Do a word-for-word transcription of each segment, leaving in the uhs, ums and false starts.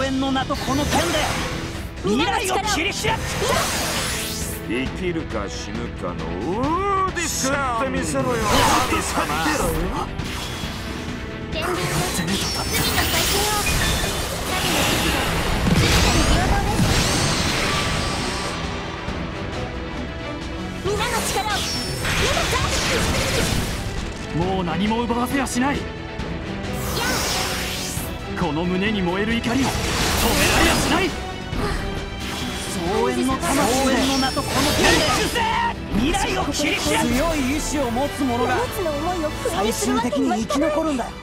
遠の名とこの剣で未来を切り開く。 生きるか死ぬかのオーディション。作ってみせろよ神様。 天竜の罪の再生を神の時期が皆の力を今か。 もう何も奪わせやしない。この胸に燃える怒りを止められやしない。総縁の魂で総縁の名とこの剣で未来を切り開く。強い意志を持つ者が最終的に生き残るんだよ。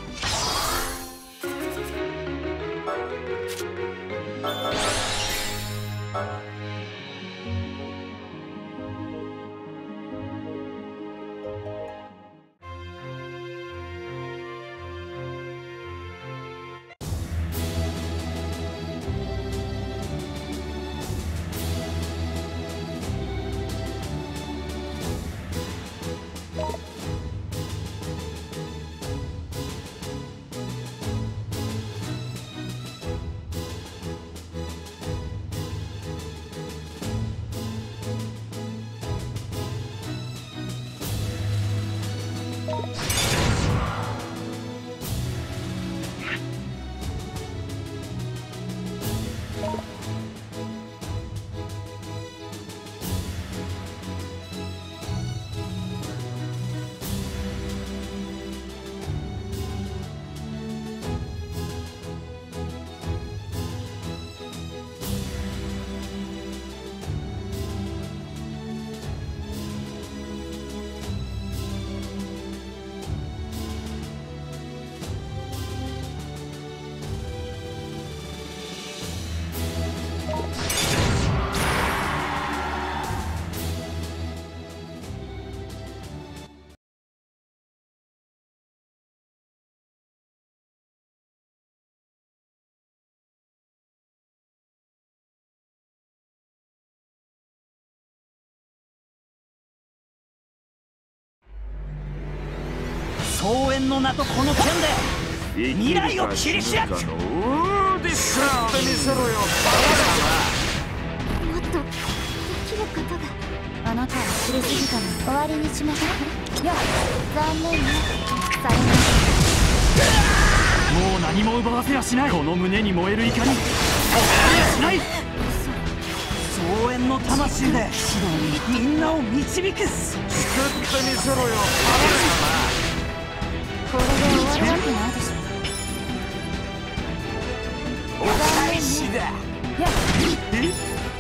総縁の名とこの剣で未来を切り開く。 オーディション。作ってみせろよもっとできることが。あなたは知りすぎたの。終わりにしましょう。いや残念ね。さよなら。 もう何も奪わせやしない。この胸に燃える怒り止められやしない。総縁の魂でみんなを導く。 作ってみせろよこれで終わるわけないでしょ。 お返しだ。 やえ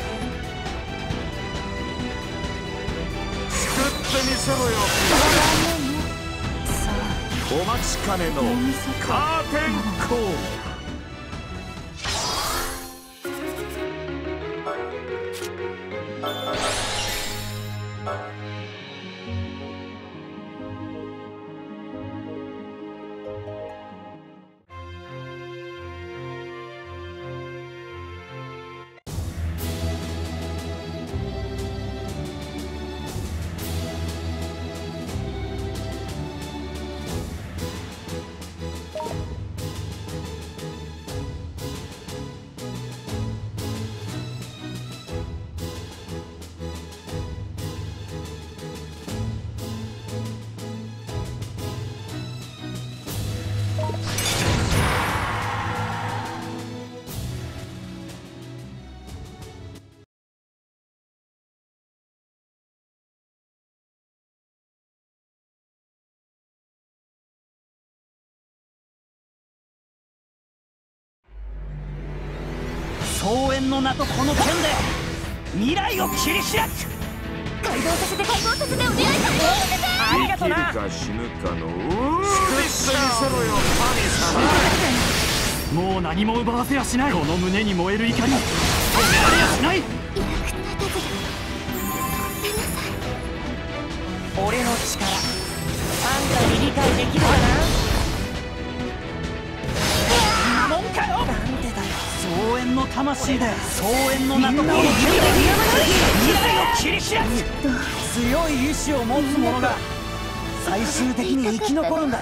作ってみせろよ。 残念ね。さあお待ちかねのカーテンコール。 総縁の名とこの剣で未来を切り開く。 解放させて解放させてお願い解放させて。 ありがとうな。 生きるか死ぬかのオーディション。作ってみせろよ神様。 もう何も奪わせやしない。この胸に燃える怒り止められやしない。 役立たずだ。ごめんなさい。 俺の力あんたに理解できるかな。なもんかよ。なんでだよ。総縁の魂で総縁の名とこの剣で未来を切り開く。強い意志を持つ者が最終的に生き残るんだよ。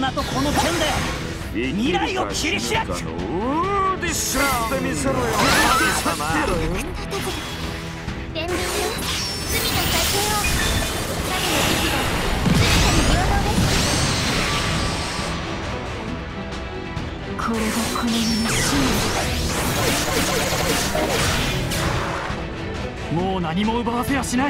名とこの剣で未来を切り開く。 オーディションしてみせろよ神様。 伝聞よ、罪の再生を。神の時期は罪に平等です。これがこの世の真理。もう何も奪わせやしない。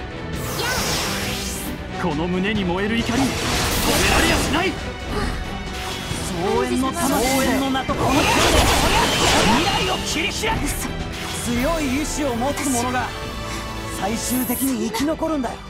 この胸に燃える怒りに止められやしない。総縁の魂の名とこの剣で未来を切り開く。強い意志を持つ者が最終的に生き残るんだよ。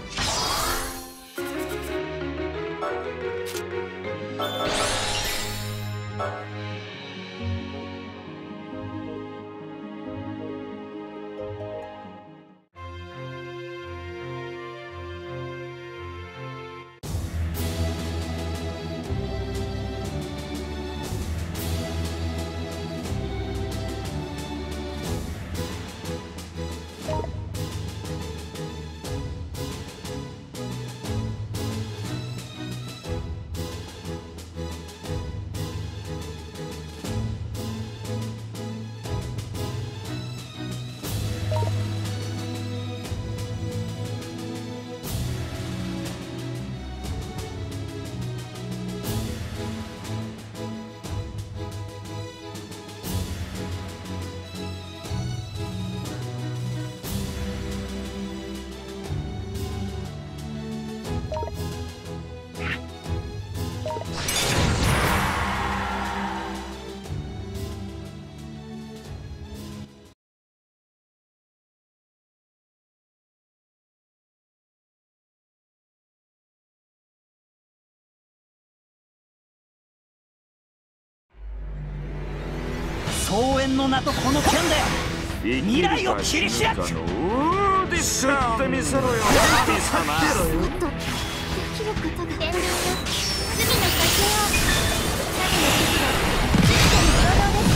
総縁の名とこの剣で未来を切り開く。 オーディションしてみせろよ神様。 もっとできることが。伝聞よ、罪の再生を。神の時期は罪に平等です。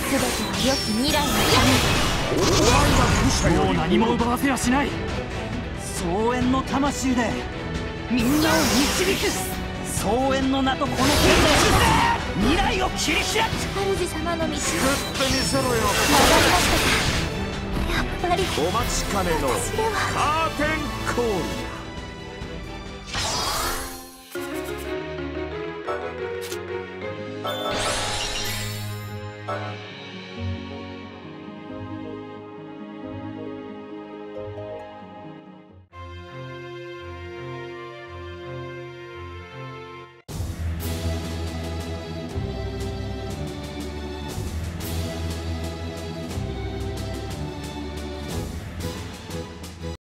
全ては良き未来のため。 もう何も奪わせやしない。総縁の魂でみんなを導く。総縁の名とこの剣で未来を切り開く。 主様の道を作ってみせろよ。 曲がりましたか。やっぱりお待ちかねの私ではカーテンコール。